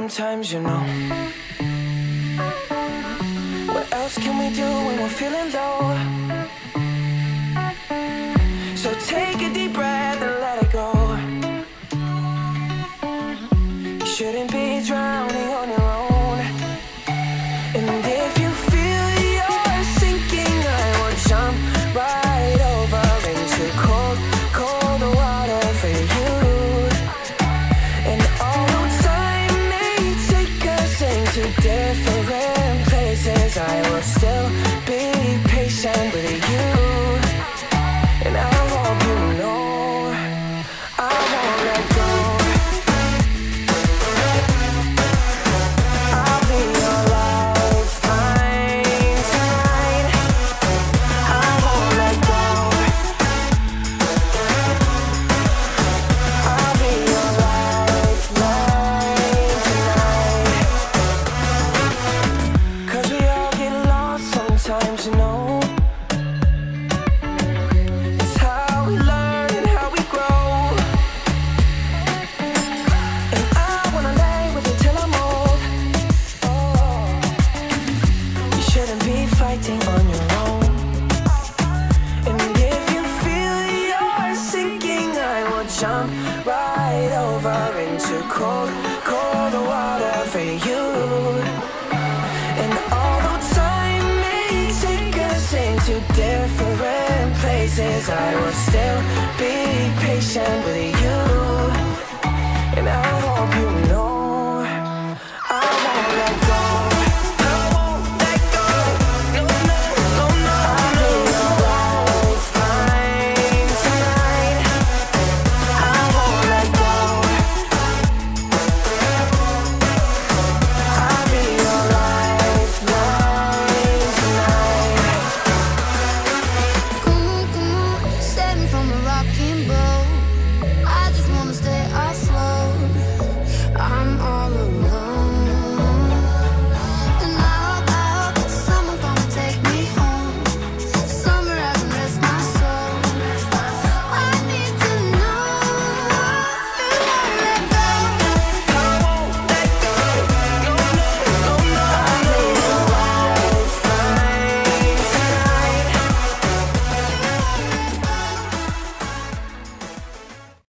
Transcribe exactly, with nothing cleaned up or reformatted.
sometimes, you know. What else can we do when we're feeling low? So take a deep breath and let it go. You shouldn't be drowning on your own. And if you feel you're sinking, I will jump right over into cold, cold water for you. And although time may take us into different places, I will still be patient with you. And I hope you know I won't let go. I'll be your lifeline tonight. I won't let go. I'll be your lifeline tonight. 'Cause we all get lost sometimes, you know. It's how we learn and how we grow. And I wanna lay with you till I'm old. Oh, you shouldn't be fighting on your own. And if you feel you're sinking, I will jump right over into cold, cold water for you. And although time may take us into different places, I will still be patient with you.